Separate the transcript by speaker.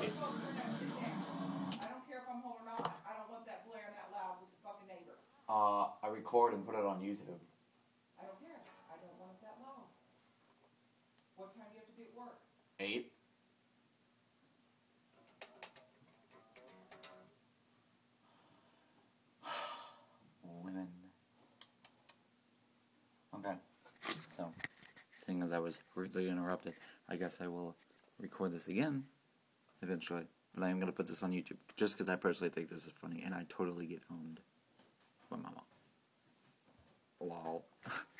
Speaker 1: I don't care if I'm home or not. I don't want that blaring that loud with the fucking neighbors.
Speaker 2: I record and put it on YouTube.
Speaker 1: I don't care. I don't want it that loud. What time do you have to be at work?
Speaker 2: 8. Women. Okay. So, seeing as I was rudely interrupted, I guess I will record this again eventually. But I am going to put this on YouTube just because I personally think this is funny and I totally get owned by my mom. Lol.